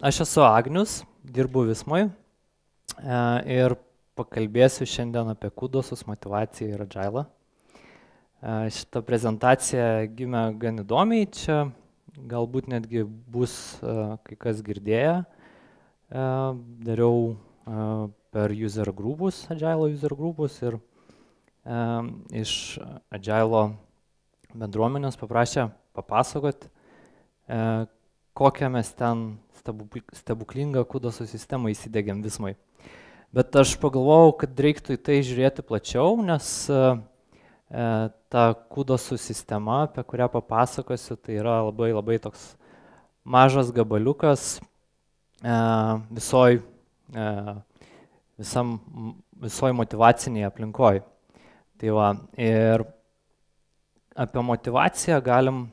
Aš esu Agnius, dirbu Vismoj ir pakalbėsiu šiandien apie kudosus, motivaciją ir agilą. Šita prezentacija gimė gan įdomiai, čia galbūt netgi bus kai kas girdėję. Dariau per user groupus, agilo user groupus ir iš agilo bendruomenės paprašė papasakot, kokią mes ten stebuklingą kudosų sistemą įsidegėm Vismoj. Bet aš pagalvojau, kad reiktų į tai žiūrėti plačiau, nes ta kudosų sistema, apie kurią papasakosiu, tai yra labai toks mažas gabaliukas visoj motyvaciniai aplinkoj. Tai va, ir apie motyvaciją galim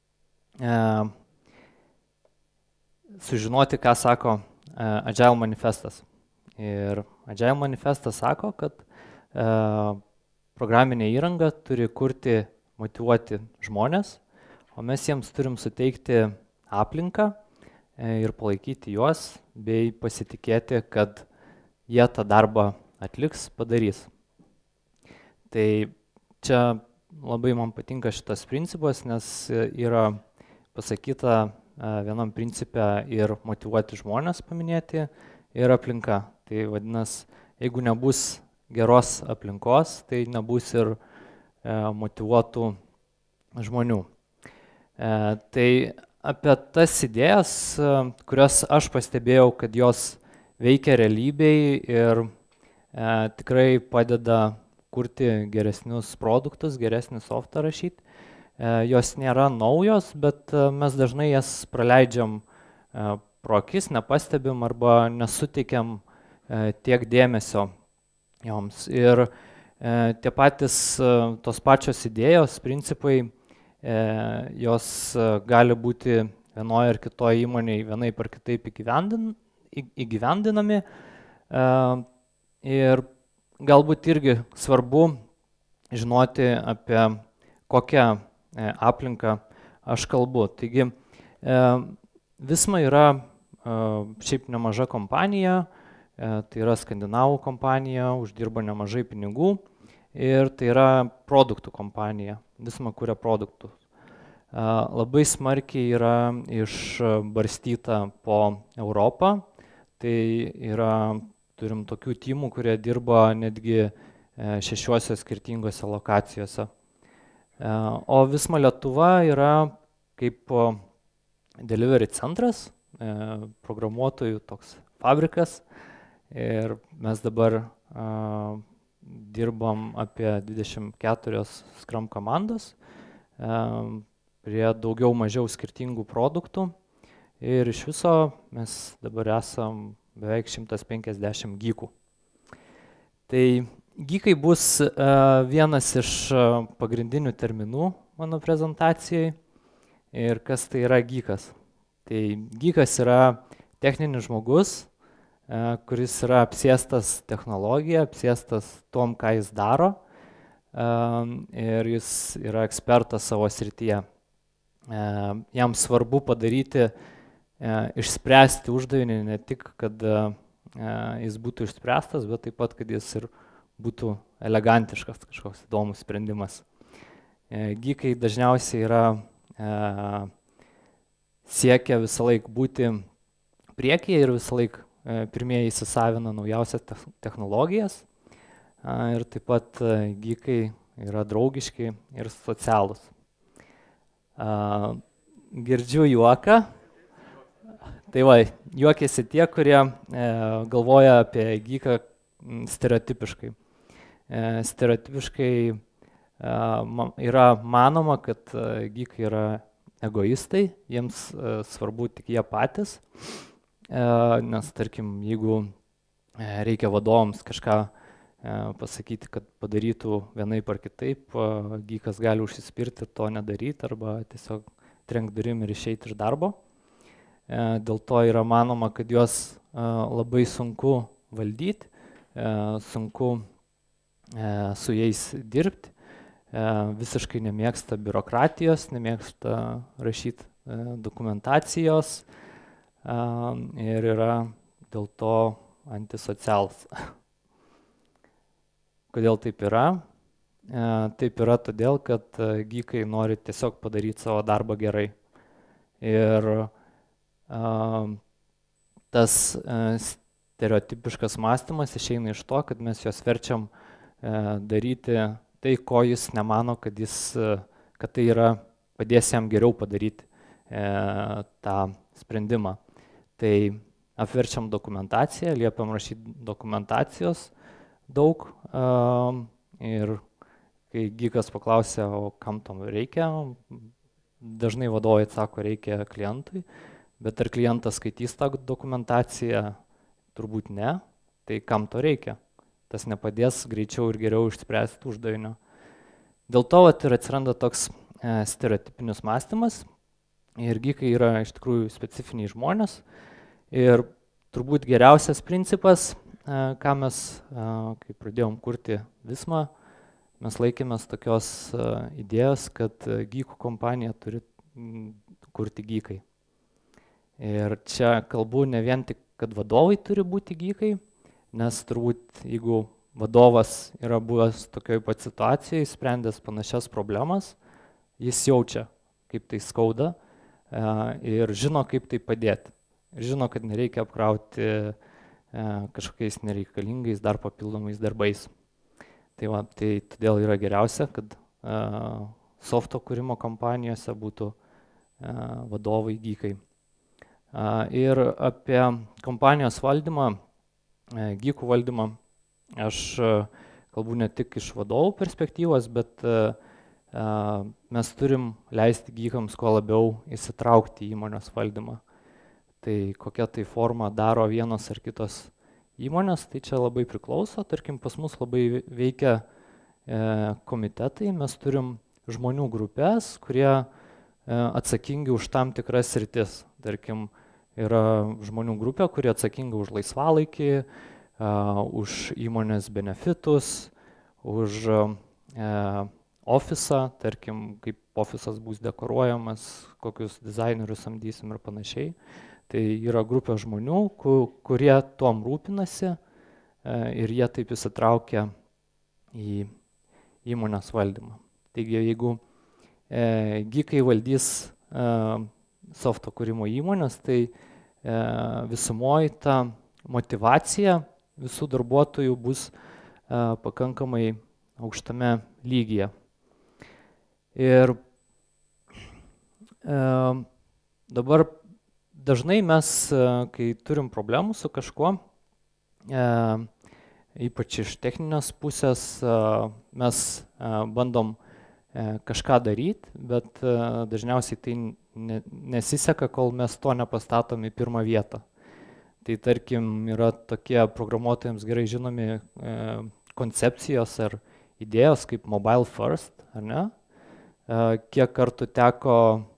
sužinoti, ką sako Agile manifestas. Ir Agile manifestas sako, kad programinė įranga turi kurti, motyvuoti žmonės, o mes jiems turim suteikti aplinką ir palaikyti juos, bei pasitikėti, kad jie tą darbą atliks, padarys. Tai čia labai man patinka šitas principas, nes yra pasakyta vienam principe ir motyvuoti žmonės paminėti, ir aplinka. Tai vadinasi, jeigu nebus geros aplinkos, tai nebus ir motyvuotų žmonių. Tai apie tas idėjas, kurias aš pastebėjau, kad jos veikia realybėj ir tikrai padeda kurti geresnius produktus, geresnį softą rašyti. Jos nėra naujos, bet mes dažnai jas praleidžiam pro akis, nepastebim arba nesuteikiam tiek dėmesio joms. Ir tie patys, tos pačios idėjos, principai, jos gali būti vienoje ar kitoje įmonėje vienaip ar kitaip įgyvendinami. Ir galbūt irgi svarbu žinoti, apie kokią aplinką aš kalbu. Taigi, Visma yra šiaip nemaža kompanija, tai yra skandinavų kompanija, uždirba nemažai pinigų ir tai yra produktų kompanija. Visma kuria produktus. Labai smarkiai yra išbarstyta po Europą, tai turim tokių timų, kurie dirba netgi 6 skirtingose lokacijose. O Visma Lietuva yra kaip delivery centras, programuotojų toks fabrikas ir mes dabar dirbam apie 24 Scrum komandos prie daugiau mažiau skirtingų produktų ir iš viso mes dabar esam beveik 150 geekų. Tai geekai bus vienas iš pagrindinių terminų mano prezentacijai. Ir kas tai yra geekas? Tai geekas yra techninis žmogus, kuris yra apsėstas technologija, apsėstas tom, ką jis daro, ir jis yra ekspertas savo srityje. Jam svarbu padaryti, išspręsti uždavinį, ne tik, kad jis būtų išspręstas, bet taip pat, kad jis ir būtų elegantiškas, kažkoks įdomus sprendimas. Geekai dažniausiai siekia visą laiką būti priekyje ir visą laiką pirmieji įsisavina naujausias technologijas. Ir taip pat geekai yra draugiški ir socialūs. Girdžiu juoką. Tai va, juokiasi tie, kurie galvoja apie geeką stereotipiškai. Stereotipiškai yra manoma, kad geekai yra egoistai, jiems svarbu tik jie patys, nes tarkim, jeigu reikia vadovams kažką pasakyti, kad padarytų vienaip ar kitaip, geekas gali užsispirti ir to nedaryti arba tiesiog trenkt durim ir išeiti iš darbo. Dėl to yra manoma, kad juos labai sunku valdyti, sunku su jais dirbti, visiškai nemėgsta biurokratijos, nemėgsta rašyti dokumentacijos, ir yra dėl to antisocialus. Kodėl taip yra? Taip yra todėl, kad geekai nori tiesiog padaryti savo darbą gerai. Ir tas stereotipiškas mąstymas išeina iš to, kad mes juos verčiam daryti tai, ko jis nemano, kad tai yra padės jam geriau padaryti tą sprendimą. Tai apverčiam dokumentaciją, liepiam rašyti dokumentacijos daug ir kai geekas paklausia, o kam tam reikia, dažnai vadovai atsako, reikia klientui, bet ar klientas skaitys tą dokumentaciją, turbūt ne, tai kam to reikia? Tas nepadės greičiau ir geriau išspręsti uždavinio. Dėl to ir atsiranda toks stereotipinis mąstymas ir geekai yra iš tikrųjų specifiniai žmonės ir turbūt geriausias principas, ką mes, kai pradėjom kurti Visma, mes laikėmės tokios idėjos, kad geekų kompaniją turi kurti geekai. Ir čia kalbu ne vien tik, kad vadovai turi būti geekai, nes turbūt jeigu vadovas yra buvęs tokioj pat situacijai, sprendęs panašias problemas, jis jaučia, kaip tai skauda ir žino, kaip tai padėti. Ir žino, kad nereikia apkrauti kažkokiais nereikalingais dar papildomais darbais. Tai todėl yra geriausia, kad softo kūrimo kompanijose būtų vadovai geekai. Ir apie kompanijos valdymą, geekų valdymą, aš kalbu ne tik iš vadovų perspektyvos, bet mes turim leisti geekams kuo labiau įsitraukti į įmonės valdymą. Tai kokia tai forma daro vienos ar kitos įmonės, tai čia labai priklauso. Tarkim, pas mus labai veikia komitetai, mes turim žmonių grupės, kurie atsakingi už tam tikras sritis. Tarkim, yra žmonių grupė, kurie atsakinga už laisvalaikį, už įmonės benefitus, už ofisą, tarkim, kaip ofisas bus dekoruojamas, kokius dizainerius samdysim ir panašiai. Tai yra grupė žmonių, kurie tom rūpinasi ir jie taip įsitraukia į įmonės valdymą. Taigi, jeigu geekai valdys softo kūrimo įmonės, tai visumoji ta motyvacija visų darbuotojų bus pakankamai aukštame lygyje. Ir dabar dažnai mes, kai turim problemų su kažkuo, ypač iš techninės pusės, mes bandom kažką daryti, bet dažniausiai tai nesiseka, kol mes to nepastatom į pirmą vietą. Tai tarkim, yra tokie programuotojams gerai žinomi koncepcijos ar idėjos kaip mobile first, ar ne? Kiek kartų teko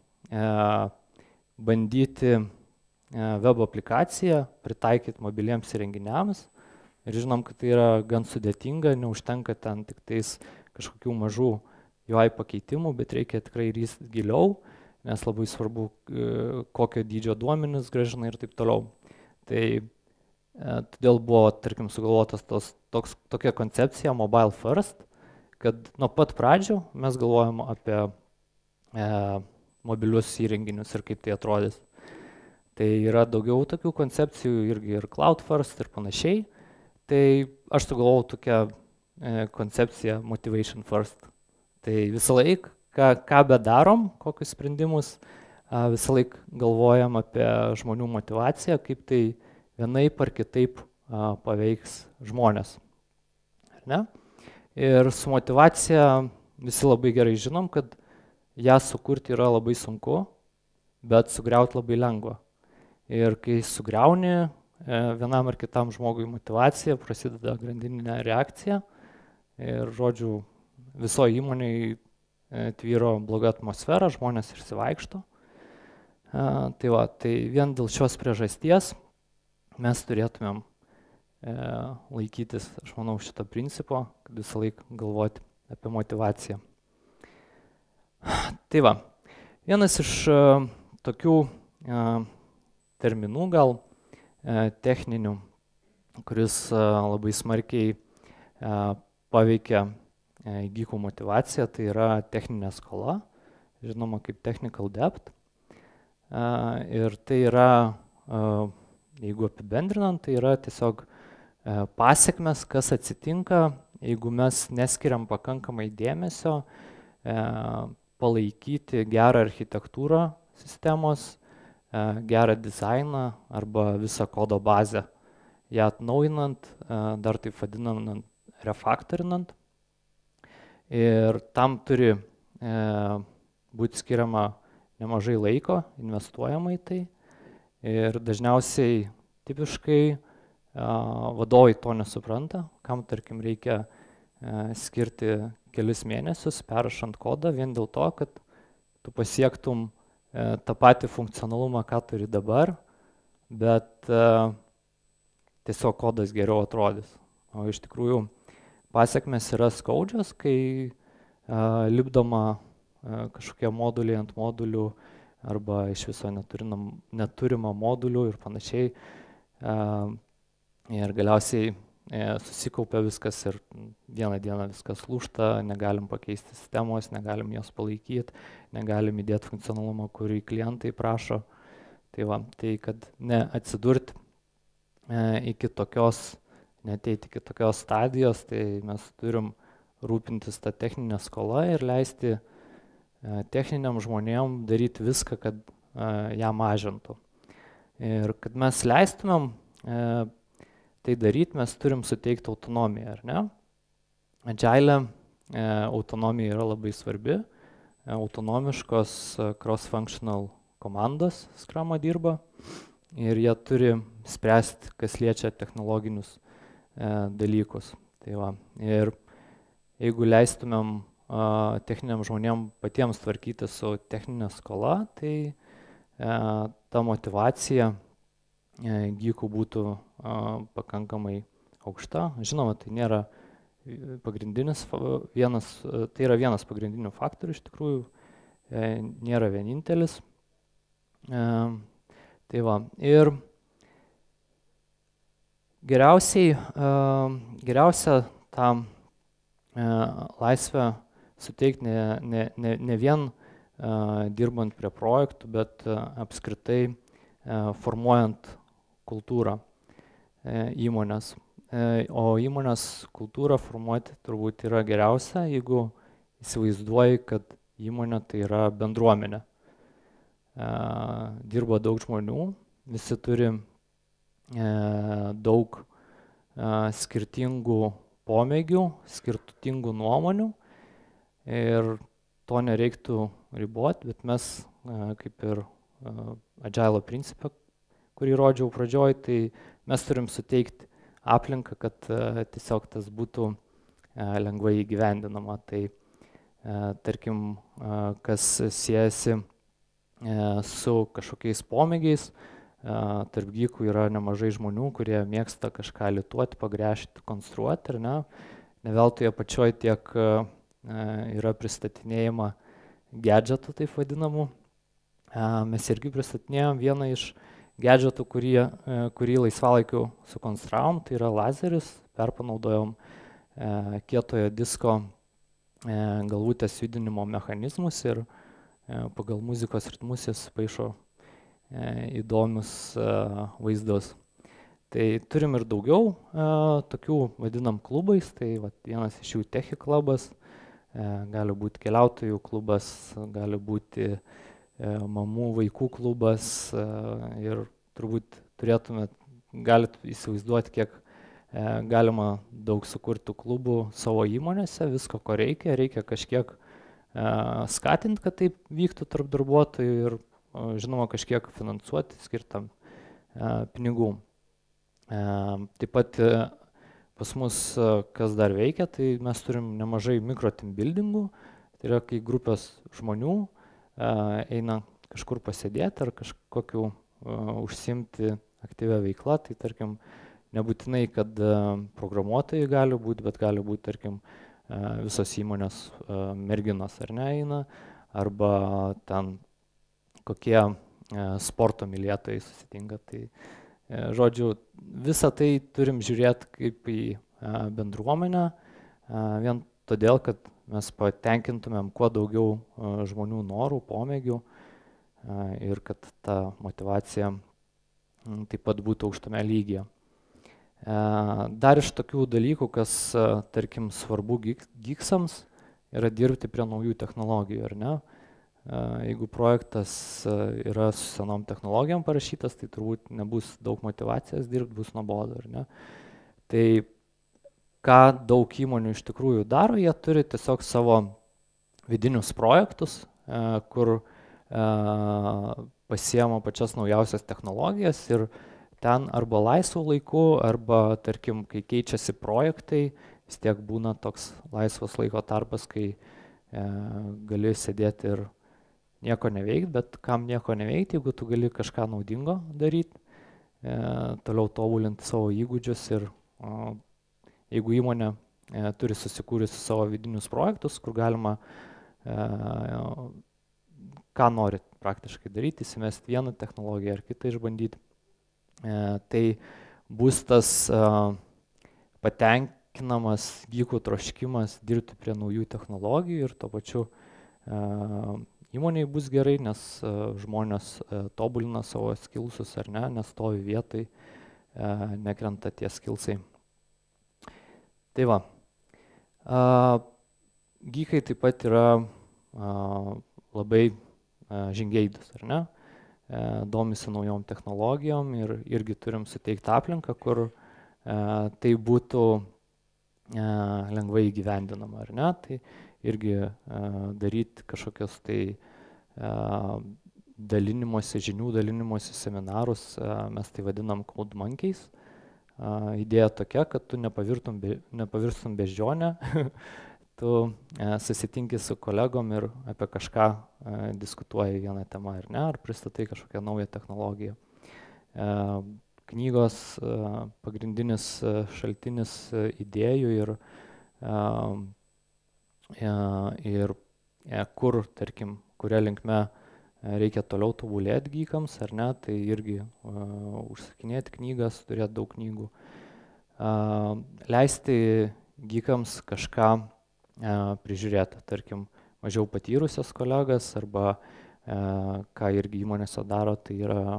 bandyti web aplikaciją, pritaikyti mobiliems įrenginiams ir žinom, kad tai yra gan sudėtinga, neužtenka ten tik tais kažkokių mažų UI pakeitimų, bet reikia tikrai rysti giliau, nes labai svarbu, kokio dydžio duomenis grąžina ir taip toliau. Tai todėl buvo, tarkim, sugalvotas tokia koncepcija mobile first, kad nuo pat pradžių mes galvojam apie mobilius įrenginius ir kaip tai atrodys. Tai yra daugiau tokių koncepcijų, irgi ir cloud first ir panašiai. Tai aš sugalvojau tokią koncepciją motivation first. Tai visą laiką, ką bedarom, kokius sprendimus, visą laiką galvojam apie žmonių motivaciją, kaip tai vienaip ar kitaip paveiks žmonės. Ar ne? Ir su motyvacija visi labai gerai žinom, kad ją sukurti yra labai sunku, bet sugriauti labai lengva. Ir kai sugriauni vienam ar kitam žmogui motivaciją, prasideda grandininė reakcija ir, žodžiu, visoje įmonėje tvyro bloga atmosfera, žmonės išsivaikšto. Tai vien dėl šios priežasties mes turėtumėm laikytis, aš manau, šito principo, kad visą laiką galvoti apie motivaciją. Tai va, vienas iš tokių terminų gal techninių, kuris labai smarkiai paveikia geekų motyvaciją, tai yra techninė skola, žinoma kaip technical debt. Ir tai yra, jeigu apibendrinant, tai yra tiesiog pasekmes, kas atsitinka, jeigu mes neskiriam pakankamai dėmesio palaikyti gerą architektūrą sistemos, gerą dizainą arba visą kodo bazę, ją atnaujinant, dar taip vadinant refaktorinant. Ir tam turi būti skiriama nemažai laiko, investuojama į tai. Ir dažniausiai, tipiškai, vadovai to nesupranta, kam, tarkim, reikia skirti kelis mėnesius perrašant kodą vien dėl to, kad tu pasiektum tą patį funkcionalumą, ką turi dabar, bet tiesiog kodas geriau atrodys. O iš tikrųjų pasekmės yra skaudžios, kai lipdoma kažkokie moduliai ant modulių arba iš viso neturima modulių ir panašiai. Ir galiausiai susikaupia viskas ir vieną dieną viskas lūžta, negalim pakeisti sistemos, negalim jos palaikyti, negalim įdėti funkcionalumą, kurį klientai prašo. Tai va, tai kad neatsidurti iki tokios, neteiti iki tokios stadijos, tai mes turim rūpintis tą techninę skolą ir leisti techniniam žmonėm daryti viską, kad ją mažintų. Ir kad mes leistumėm tai daryti, mes turim suteikti autonomiją, ar ne? Agile autonomija yra labai svarbi. Autonomiškos cross-functional komandos Scrum'o dirba ir jie turi spręsti, kas liečia technologinius dalykus. Tai va. Ir jeigu leistumėm techniniam žmonėm patiems tvarkyti su techninė skola, tai ta motyvacija geekų būtų pakankamai aukšta. Žinoma, tai nėra tai yra vienas pagrindinių faktorių, iš tikrųjų, nėra vienintelis. Tai va, ir geriausia tą laisvę suteikti ne vien dirbant prie projektų, bet apskritai formuojant kultūrą įmonės. O įmonės kultūrą formuoti turbūt yra geriausia, jeigu įsivaizduoji, kad įmonė tai yra bendruomenė. Dirba daug žmonių, visi turi daug skirtingų pomėgių, skirtingų nuomonių ir to nereiktų riboti, bet mes kaip ir Agile principą, kurį rodžiau pradžioj, tai mes turim suteikti aplinką, kad tiesiog tas būtų lengvai įgyvendinama. Tai tarkim, kas siejasi su kažkokiais pomėgiais, tarp geekų yra nemažai žmonių, kurie mėgsta kažką lituoti, pagręžti, konstruoti, ar ne? Ne veltui apačioj tiek yra pristatinėjama gadgetų, taip vadinamų. Mes irgi pristatinėjom vieną iš gadgetų, kurį laisvalaikiu sukonstravom, tai yra lazeris, perpanaudojom kietojo disko galvutės judinimo mechanizmus ir pagal muzikos ritmus jis paišo įdomius vaizdus. Tai turim ir daugiau tokių vadinam klubais, tai vienas iš jų Techy klubas, gali būti keliautojų klubas, gali būti mamų vaikų klubas ir turbūt galit įsivaizduoti, kiek galima daug sukurti klubų savo įmonėse, visko ko reikia kažkiek skatinti, kad taip vyktų tarp darbuotojų ir žinoma kažkiek finansuoti, skirtam pinigų. Taip pat pas mus kas dar veikia, tai mes turim nemažai mikroteam buildingų, tai yra kai grupės žmonių eina kažkur pasėdėti ar kažkokiu užsiimti aktyvią veiklą, tai tarkim nebūtinai, kad programuotojai gali būti, bet gali būti, tarkim, visos įmonės merginos ar ne eina, arba ten kokie sporto mylėtojai susitinka. Tai, žodžiu, visą tai turim žiūrėti kaip į bendruomenę, vien todėl, kad mes patenkintumėm kuo daugiau žmonių norų, pomėgių ir kad ta motyvacija taip pat būtų aukštame lygyje. Dar iš tokių dalykų, kas, tarkim, svarbu geeksams, yra dirbti prie naujų technologijų, ar ne? Jeigu projektas yra su senom technologijom parašytas, tai turbūt nebus daug motyvacijos dirbti, bus nuobodu, ar ne? Tai ką daug įmonių iš tikrųjų daro, jie turi tiesiog savo vidinius projektus, kur pasiema pačias naujausias technologijas ir ten arba laisvų laikų, arba, tarkim, kai keičiasi projektai, vis tiek būna toks laisvas laiko tarpas, kai gali sėdėti ir nieko neveikti, bet kam nieko neveikti, jeigu tu gali kažką naudingo daryti, toliau tobulinti savo įgūdžius ir jeigu įmonė turi susikūrusi savo vidinius projektus, kur galima ką norit praktiškai daryti, įsimesti vieną technologiją ar kitą išbandyti, tai bus tas patenkinamas geekų troškimas dirbti prie naujų technologijų ir tuo pačiu įmoniai bus gerai, nes žmonės tobulina savo skillsus ar ne, nestovi vietai, nekrenta tie skillsai. Tai va, geekai taip pat yra labai žingeidūs, ar ne? Domisi naujom technologijom ir irgi turim suteikti aplinką, kur tai būtų lengvai įgyvendinama, ar ne? Tai irgi daryti kažkokios tai žinių dalinimosi seminarus, mes tai vadinam Code Monkeys. Idėja tokia, kad tu nepavirstum beždžionę, tu susitinki su kolegom ir apie kažką diskutuoji vieną temą, ar ne, ar pristatai kažkokią naują technologiją. Knygos pagrindinis šaltinis idėjų ir kur, tarkim, kuria linkme reikia toliau tobulėti geekams, ar ne, tai irgi užsakinėti knygas, turėti daug knygų. Leisti geekams kažką prižiūrėti, tarkim, mažiau patyrusios kolegas arba ką irgi įmonėse daro, tai yra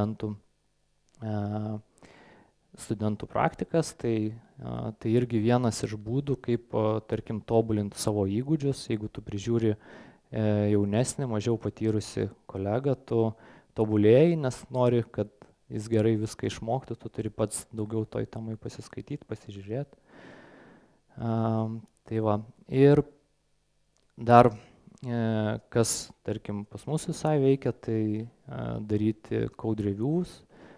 studentų praktikas, tai irgi vienas iš būdų, kaip, tarkim, tobulinti savo įgūdžius. Jeigu tu prižiūri jaunesnį, mažiau patyrusi kolegą, tu tobulėjai, nes nori, kad jis gerai viską išmoktų, tu turi pats daugiau toj temai pasiskaityti, pasižiūrėti. Tai va, ir dar kas, tarkim, pas mus visai veikia, tai daryti code reviews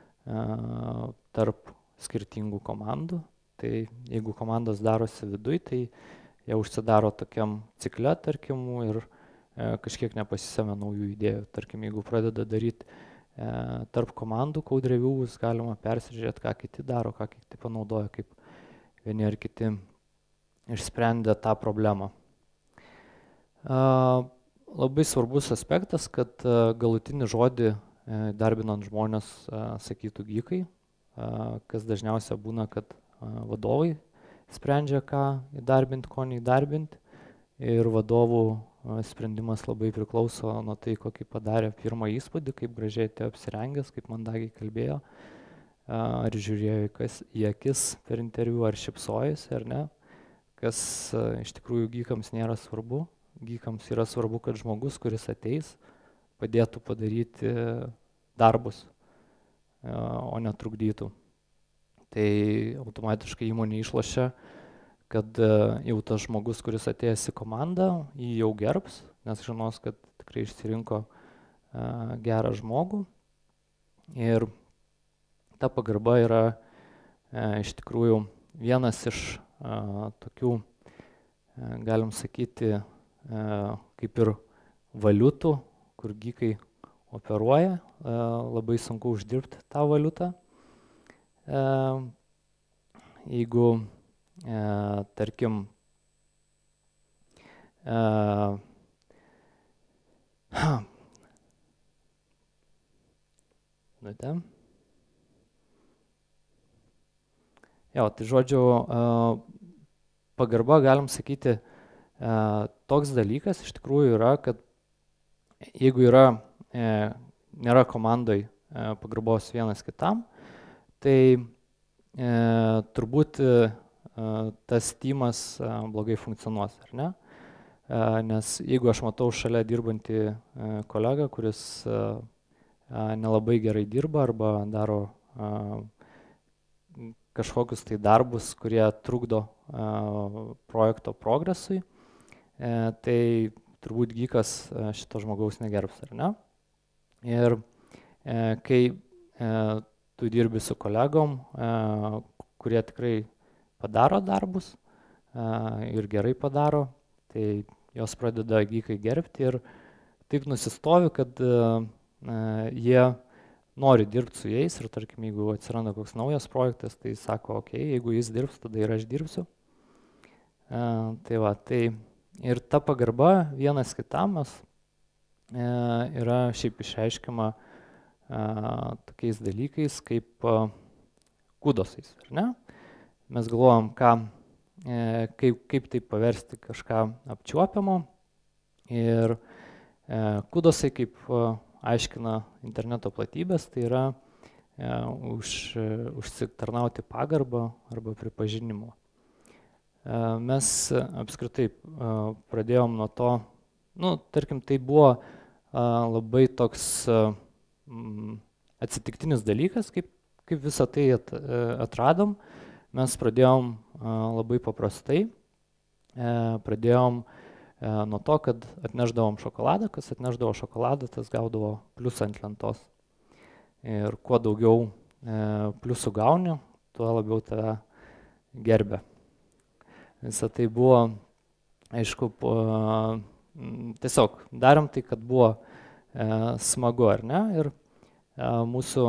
tarp skirtingų komandų. Tai jeigu komandos darosi viduj, tai jie užsidaro tokiam cikle, tarkim, ir kažkiek nepasisemia naujų idėjų. Tarkim, jeigu pradeda daryti tarp komandų code reviews, galima persižiūrėti, ką kiti daro, ką kiti panaudoja, kaip vieni ar kiti išsprendė tą problemą. Labai svarbus aspektas, kad galutinį žodį darbinant žmonės sakytų geekai, kas dažniausia būna, kad vadovai sprendžia, ką įdarbinti, ko neįdarbinti, ir vadovų sprendimas labai priklauso nuo tai, kokį padarė pirmą įspūdį, kaip gražiai atėjo apsirengęs, kaip mandagiai kalbėjo, ar žiūrėjo į akis per interviu, ar šypsojosi, ar ne, kas iš tikrųjų geekams nėra svarbu. Geekams yra svarbu, kad žmogus, kuris ateis, padėtų padaryti darbus, o netrukdytų. Tai automatiškai įmonė išlošia, kad jau tas žmogus, kuris atėjęs į komandą, jį jau gerbs, nes žinos, kad tikrai išsirinko gerą žmogų. Ir ta pagarba yra iš tikrųjų vienas iš tokių, galim sakyti, kaip ir valiutų, kur geekai operuoja, labai sunku uždirbti tą valiutą. Jeigu, tarkim, Minutę. Jo, tai žodžiu, pagarba, galim sakyti, toks dalykas iš tikrųjų yra, kad jeigu nėra komandai pagarbos vienas kitam, tai turbūt tas teamas blogai funkcionuos, ar ne? Nes jeigu aš matau šalia dirbantį kolegą, kuris nelabai gerai dirba arba daro kažkokius tai darbus, kurie trukdo projekto progresui, tai turbūt gykas šito žmogaus negerbs, ar ne? Ir kai tu dirbi su kolegom, kurie tikrai padaro darbus ir gerai padaro, tai jos pradeda gykai gerbti ir taip nusistovi, kad jie nori dirbti su jais ir tarkim, jeigu atsiranda koks naujas projektas, tai sako, okei, jeigu jis dirbs, tada ir aš dirbsiu. Tai va, tai ir ta pagarba vienas kitam yra šiaip išreiškiama tokiais dalykais kaip kudosais, ar ne? Mes galvojam, kaip tai paversti kažką apčiuopiamo ir kudosai, kaip aiškina interneto platybės, tai yra užsitarnauti pagarbą arba pripažinimo. Mes apskritai pradėjom nuo to, tarkim, tai buvo labai toks atsitiktinis dalykas, kaip visą tai atradom. Mes pradėjom labai paprastai, pradėjom nuo to, kad atnešdavom šokoladą, kas atnešdavo šokoladą, tas gaudavo pliusą ant lentos. Ir kuo daugiau pliusų gauni, tuo labiau tave gerbia. Visą tai buvo, aišku, tiesiog darėm tai, kad buvo smagu, ar ne? Ir mūsų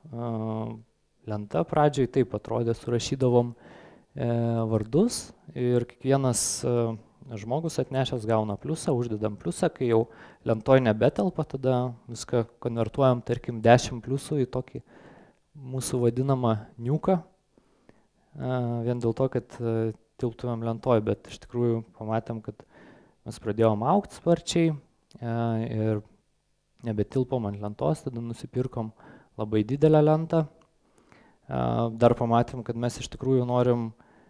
lenta pradžioj taip atrodė, surašydavom vardus ir kiekvienas žmogus atnešęs gauna pliusą, uždedam pliusą, kai jau lentoj nebetelpa, tada viską konvertuojam, tarkim, 10 pliusų į tokį mūsų vadinamą niuką, vien dėl to, kad tilptumėm lentoj, bet iš tikrųjų pamatėm, kad mes pradėjom augti sparčiai ir nebetilpom ant lentos, tada nusipirkom labai didelę lentą. Dar pamatėm, kad mes iš tikrųjų norim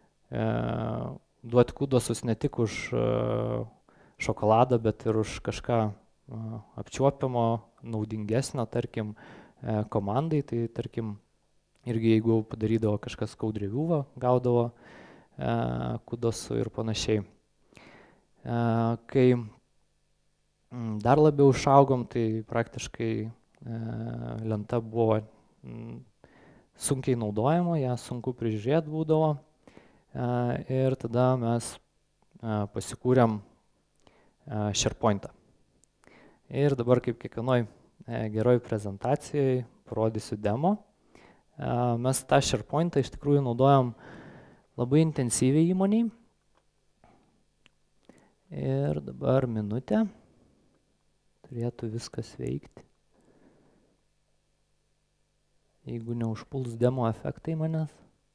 duoti kudosus ne tik už šokoladą, bet ir už kažką apčiuopiamo, naudingesnio, tarkim, komandai. Tai tarkim, irgi jeigu padarydavo kažkas skaudrivių, gaudavo kudosų ir panašiai. Kai dar labiau išaugom, tai praktiškai lenta buvo sunkiai naudojama, ją sunku prižiūrėti būdavo. Ir tada mes pasikūrėm SharePoint'ą. Ir dabar kaip kiekvienoj geroj prezentacijai parodysiu demo. Mes tą SharePoint'ą iš tikrųjų naudojam labai intensyviai įmoniai. Ir dabar minutę. Turėtų viskas veikti. Jeigu neužpuls demo efektai manęs.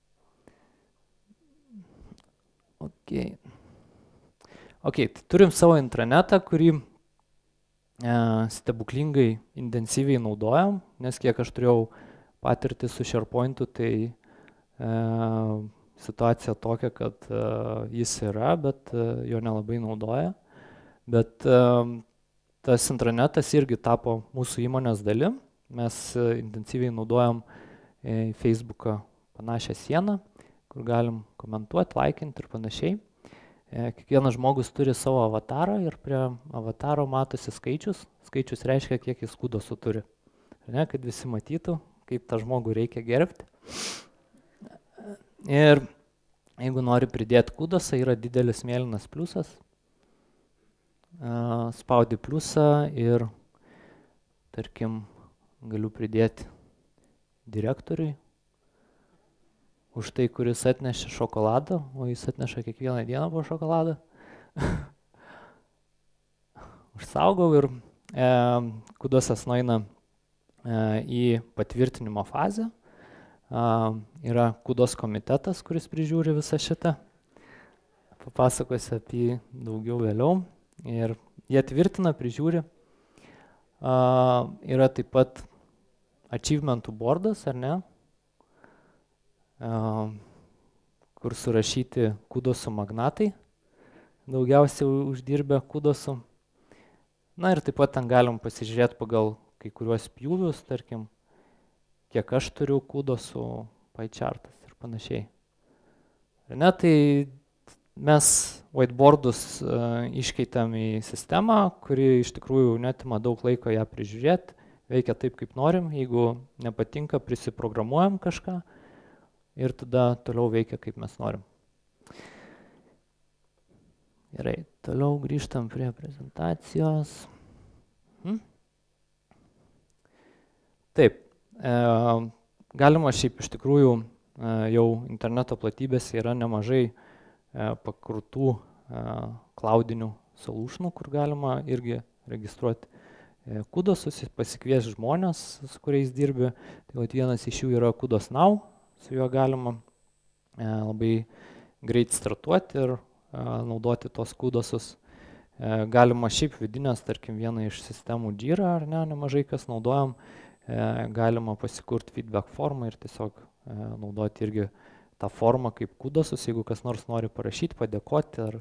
Ok, tai turim savo intranetą, kurį stebuklingai intensyviai naudojam, nes kiek aš turėjau patirtį su SharePoint'u, tai situacija tokia, kad jis yra, bet jo nelabai naudoja. Bet tas intranetas irgi tapo mūsų įmonės dalim. Mes intensyviai naudojam Facebook'ą panašią sieną, kur galim komentuoti, laikinti ir panašiai. Kiekvienas žmogus turi savo avatarą ir prie avataro matosi skaičius. Skaičius reiškia, kiek jis kudosų turi. Ne, kad visi matytų, kaip tą žmogų reikia gerbti. Ir jeigu nori pridėti kudosą, yra didelis mėlynas pliusas. Spaudi pliusą ir, tarkim, galiu pridėti direktoriui už tai, kuris atnešė šokoladą, o jis atneša kiekvieną dieną po šokoladą. Užsaugau ir kudosas nueina į patvirtinimo fazę. Yra kudos komitetas, kuris prižiūri visą šitą. Papasakosiu apie jį daugiau vėliau. Ir jie tvirtina, prižiūri. Yra taip pat achievementų boardas, ar ne? Kur surašyti kudosų magnatai, daugiausiai uždirbę kudosų. Na ir taip pat ten galim pasižiūrėti pagal kai kuriuos pjūvius, tarkim, kiek aš turiu kudosų, pie chartas ir panašiai. Ir ne, tai mes whiteboardus iškeitėm į sistemą, kuri iš tikrųjų netima daug laiko ją prižiūrėti, veikia taip, kaip norim, jeigu nepatinka, prisiprogramuojam kažką ir tada toliau veikia, kaip mes norim. Gerai, toliau grįžtam prie prezentacijos. Taip, galima šiaip iš tikrųjų jau interneto platybėse yra nemažai pakurtų cloudinių solutionų, kur galima irgi registruoti kudosus, pasikviesti žmonės, su kuriais dirbi. Tai vienas iš jų yra Kudos Now, su juo galima labai greit startuoti ir naudoti tos kudosus. Galima šiaip vidinės, tarkim, vieną iš sistemų Jira, ar ne, nemažai kas naudojam, galima pasikurti feedback formą ir tiesiog naudoti irgi tą formą kaip kudosus, jeigu kas nors nori parašyti, padėkoti ar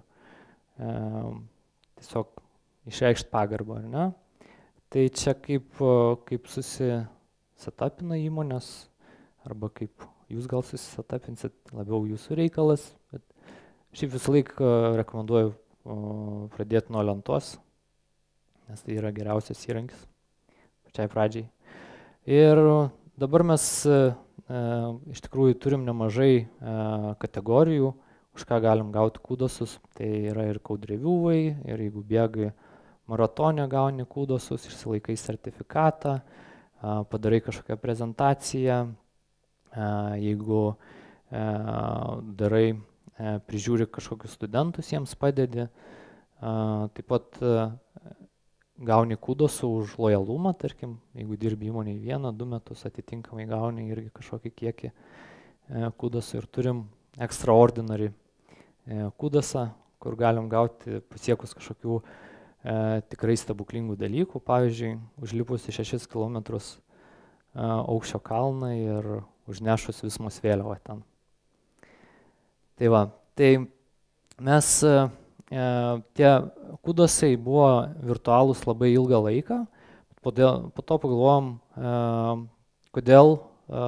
tiesiog išreikšti pagarbą, ar ne. Tai čia kaip susisetapina įmonės, arba kaip jūs gal susisetapinsit, labiau jūsų reikalas, bet šiaip visą laiką rekomenduoju pradėti nuo lentos, nes tai yra geriausias įrankis pačiai pradžiai. Ir dabar mes iš tikrųjų turim nemažai kategorijų, už ką galim gauti kudosus. Tai yra ir code-reviewai, ir jeigu bėgai maratone gauni kudosus, išsilaikai sertifikatą, padarai kažkokią prezentaciją, jeigu darai, prižiūri kažkokius studentus, jiems padedi. Taip pat gauni kudosų už lojalumą, tarkim, jeigu dirbi įmonėje 1-2 metus, atitinkamai gauni irgi kažkokį kiekį kudosų ir turim extraordinary kudosą, kur galim gauti pasiekus kažkokių tikrai stebuklingų dalykų, pavyzdžiui, užlipus į 6 km aukščio kalną ir užnešus Vismos vėliavą ten. Tai va, tai mes tie kudosai buvo virtualūs labai ilgą laiką, po to pagalvojom, kodėl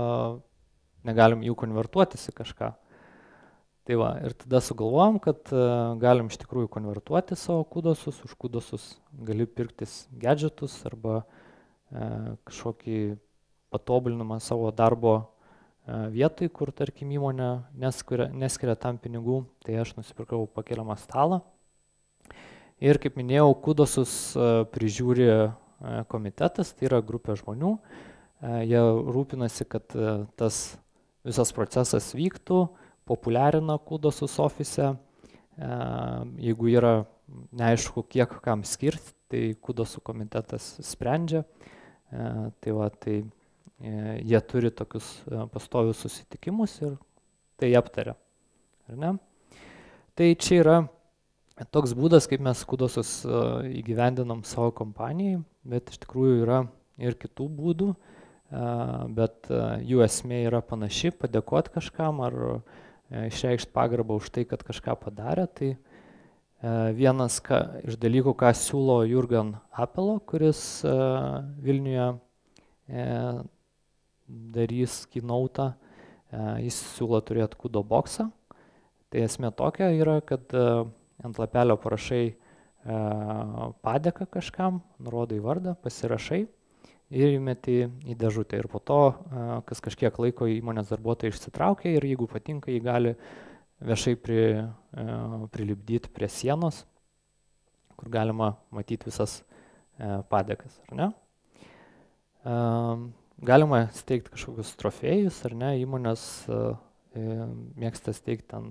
negalim jų konvertuotis į kažką. Tai va, ir tada sugalvojom, kad galim iš tikrųjų konvertuoti savo kudosus, už kudosus gali pirktis gadgetus arba kažkokį patobulinimą savo darbo vietoj, kur, tarkim, įmonė neskiria tam pinigų, tai aš nusipirkau pakeliamą stalą. Ir, kaip minėjau, kudosus prižiūri komitetas, tai yra grupė žmonių. Jie rūpinasi, kad tas visas procesas vyktų, populiarina kudosus ofise. Jeigu yra neaišku, kiek kam skirti, tai kudosų komitetas sprendžia. Tai va, tai jie turi tokius pastovius susitikimus ir tai aptaria, ar ne? Tai čia yra toks būdas, kaip mes kudosus įgyvendinam savo kompanijai, bet iš tikrųjų yra ir kitų būdų, bet jų esmė yra panaši, padėkoti kažkam ar išreikšti pagarbą už tai, kad kažką padarė. Tai vienas iš dalykų, ką siūlo Jurgen Apelo, kuris Vilniuje darys keynote, jis siūlo turėti kudo boksą. Tai esmė tokia yra, kad ant lapelio parašai padėką kažkam, nurodai vardą, pasirašai ir įmeti į dėžutę. Ir po to, kas kažkiek laiko įmonės darbuotojai išsitraukia ir jeigu patinka, jį gali viešai prilipdyti prie sienos, kur galima matyti visas padėkas, ar ne? Galima steigti kažkokius trofėjus, ar ne, įmonės mėgsta steigti ten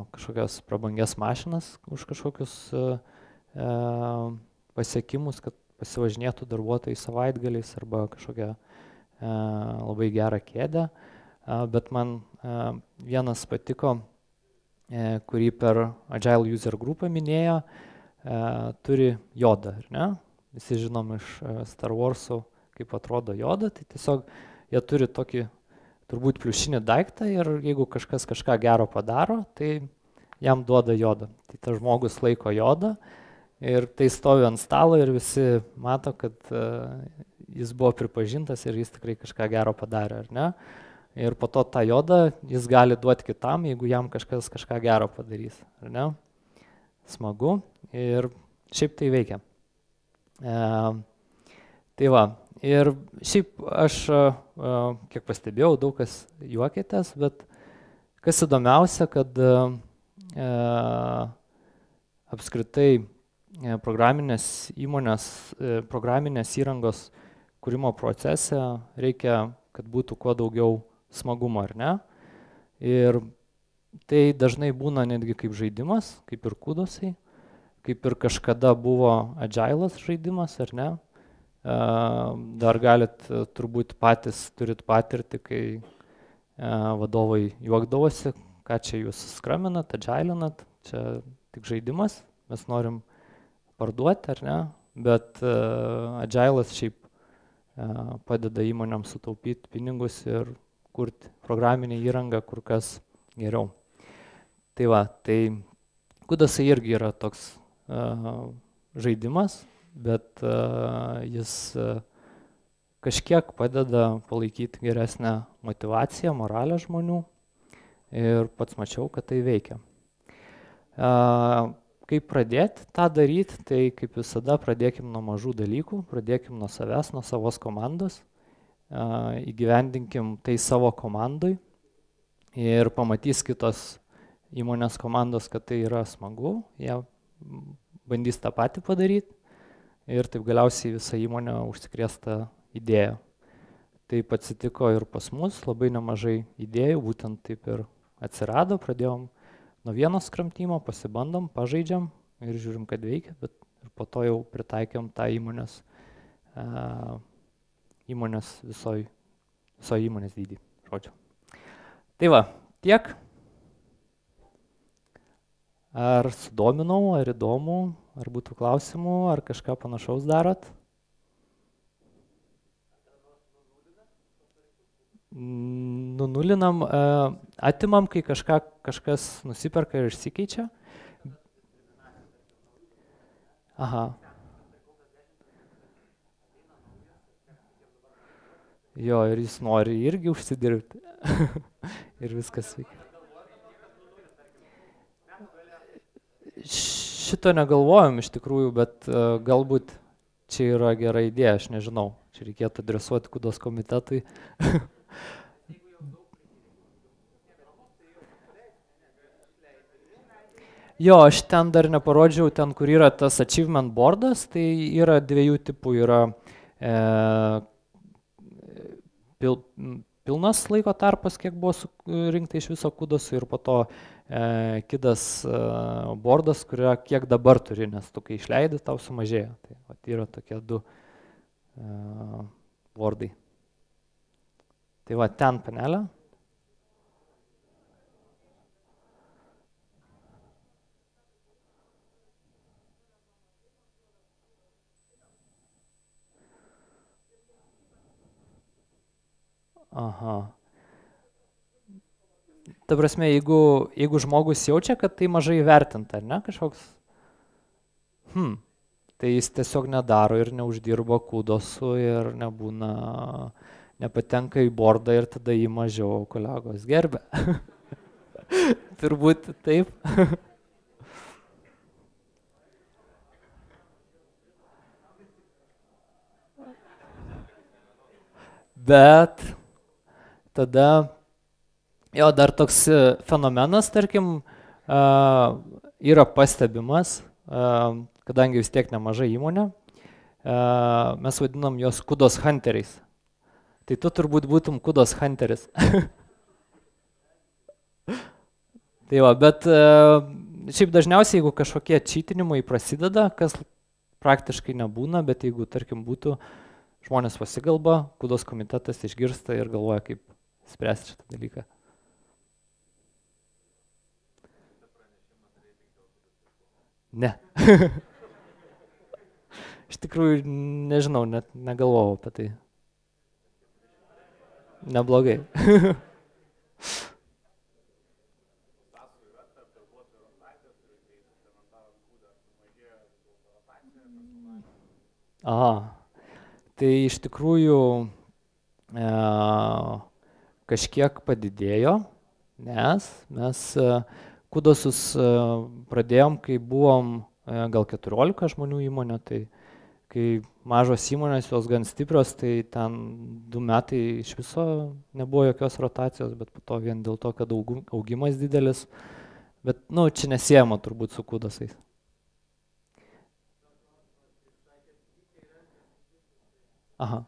kažkokias prabangias mašinas už kažkokius pasiekimus, kad pasivažinėtų darbuotojai savaitgaliais arba kažkokią labai gerą kėdę, bet man vienas patiko, kurį per Agile User grupą minėjo, turi jodą, ar ne? Visi žinom iš Star Wars'ų, kaip atrodo joda, tai tiesiog jie turi tokį turbūt pliušinį daiktą ir jeigu kažkas kažką gero padaro, tai jam duoda jodą. Tai tas žmogus laiko jodą ir tai stovi ant stalo ir visi mato, kad jis buvo pripažintas ir jis tikrai kažką gero padarė, ar ne? Ir po to tą jodą jis gali duoti kitam, jeigu jam kažkas kažką gero padarys, ar ne? Smagu ir šiaip tai veikia. Tai va, ir šiaip aš, kiek pastebėjau, daug kas juokėtės, bet kas įdomiausia, kad apskritai programinės įmonės, programinės įrangos kūrimo procese reikia, kad būtų kuo daugiau smagumo, ar ne? Ir tai dažnai būna netgi kaip žaidimas, kaip ir kudosai, kaip ir kažkada buvo Agile'as žaidimas, ar ne? Dar galit turbūt patys turit patirtį, kai vadovai juokdavosi, ką čia jūs skraminat, Agile'inat, čia tik žaidimas, mes norim parduoti, ar ne? Bet Agile'as šiaip padeda įmonėms sutaupyti pinigus ir kurti programinę įrangą kur kas geriau. Tai va, tai kudosai irgi yra toks žaidimas, bet jis kažkiek padeda palaikyti geresnę motivaciją, moralę žmonių ir pats mačiau, kad tai veikia. Kaip pradėti tą daryti, tai kaip visada pradėkim nuo mažų dalykų, pradėkim nuo savęs, nuo savos komandos, įgyvendinkim tai savo komandui ir pamatys kitos įmonės komandos, kad tai yra smagu, jie bandys tą patį padaryti ir taip galiausiai visa įmonė užsikrės tą idėją. Taip atsitiko ir pas mus, labai nemažai idėjų, būtent taip ir atsirado, pradėjom nuo vieno skramtymo, pasibandom, pažaidžiam ir žiūrim, kad veikia, bet ir po to jau pritaikėm tą įmonės viso įmonės dydį, žodžiu. Tai va, tiek. Ar sudominau, ar įdomu, ar būtų klausimų, ar kažką panašaus darot? Nunulinam, atimam, kai kažkas nusiperka ir išsikeičia. Aha. Jo, ir jis nori irgi užsidirbti. Ir viskas veikia. Šito negalvojom iš tikrųjų, bet galbūt čia yra gera idėja, aš nežinau. Čia reikėtų adresuoti kudos komitetui. Jo, aš ten dar neparodžiau, ten kur yra tas achievement boardas, tai yra dviejų tipų, yra pilnas laiko tarpas, kiek buvo surinkta iš viso kudosų ir po to kitas boardas, kurio kiek dabar turi, nes tu kai išleidi, tau sumažėjo. Tai yra tokie du boardai. Tai va, ten panelė. Aha. Ta prasme, jeigu žmogus jaučia, kad tai mažai vertinta, ar ne, kažkoks, tai jis tiesiog nedaro ir neuždirba kudosų ir nepatenka į bordą ir tada jį mažiau kolegos gerbia. Turbūt taip. Bet tada, jo, dar toks fenomenas, tarkim, yra pastebimas, kadangi vis tiek nemaža įmonė, mes vadinam juos kudos hunteriais. Tai tu turbūt būtum kudos hunteris. Tai va, bet šiaip dažniausiai, jeigu kažkokie čytinimai prasideda, kas praktiškai nebūna, bet jeigu, tarkim, būtų, žmonės pasikalba, kudos komitetas išgirsta ir galvoja, kaip spręsti šitą dalyką. Ne. Iš tikrųjų, nežinau, net negalvojau apie tai. Neblogai. Aha. Tai iš tikrųjų kažkiek padidėjo, nes mes kudosus pradėjom, kai buvom gal 14 žmonių įmonė, tai kai mažos įmonės, jos gan stiprios, tai ten 2 metai iš viso nebuvo jokios rotacijos, bet po to vien dėl to, kad augimas didelis, bet, nu, čia nesiejama turbūt su kudosais. Aha.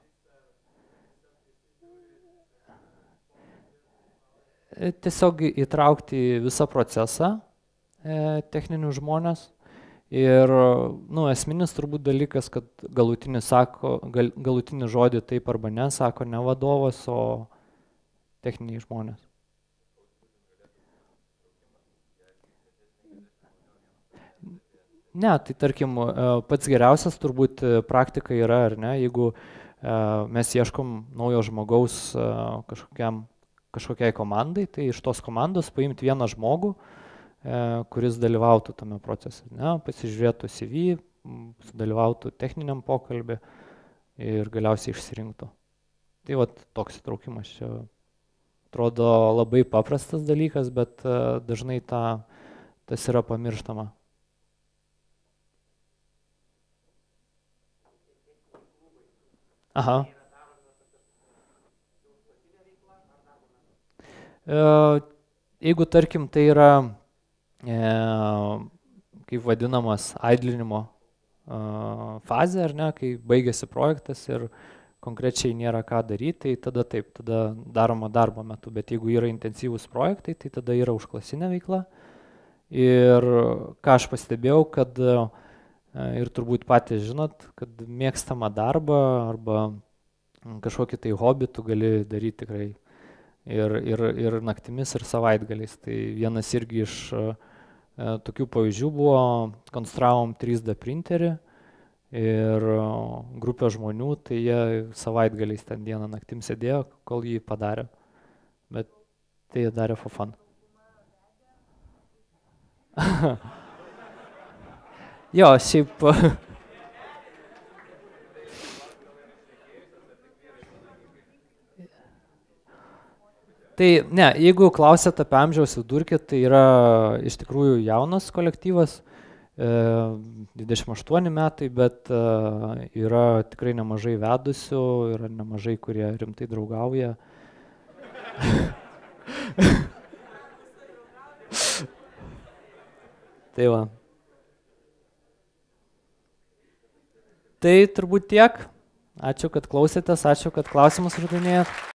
Tiesiog įtraukti visą procesą techninių žmonės ir, nu, esminis turbūt dalykas, kad galutinį žodį taip arba ne, sako ne vadovas, o techniniai žmonės. Ne, tai tarkim, pats geriausias turbūt praktika yra, ar ne, jeigu mes ieškom naujo žmogaus kažkokiai komandai, tai iš tos komandos paimti vieną žmogų, kuris dalyvautų tame procese, ne, pasižiūrėtų CV, dalyvautų techniniam pokalbį ir galiausiai išsirinktų. Tai vat toks įtraukimas čia atrodo labai paprastas dalykas, bet dažnai tas yra pamirštama. Aha. Jeigu, tarkim, tai yra kaip vadinamas idlinimo fazė, ar ne, kai baigėsi projektas ir konkrečiai nėra ką daryti, tai tada taip, tada daroma darbo metu, bet jeigu yra intensyvūs projektai, tai tada yra užklasinė veikla. Ir ką aš pastebėjau, kad ir turbūt patys žinot, kad mėgstamą darbą arba kažkokį tai hobį tu gali daryti tikrai ir naktimis, ir savaitgaliais. Tai vienas irgi iš tokių pavyzdžių buvo, konstravom 3D printerį ir grupė žmonių, tai jie savaitgaliais ten dieną naktim sėdėjo, kol jį padarė. Bet tai jie darė for fun. Jo, šiaip. Tai ne, jeigu klausėt apie amžiaus vidurkį, tai yra iš tikrųjų jaunas kolektyvas, 28 metai, bet yra tikrai nemažai vedusių, yra nemažai, kurie rimtai draugauja. Tai va. Tai turbūt tiek. Ačiū, kad klausėtės, ačiū, kad klausimus uždavinėjot.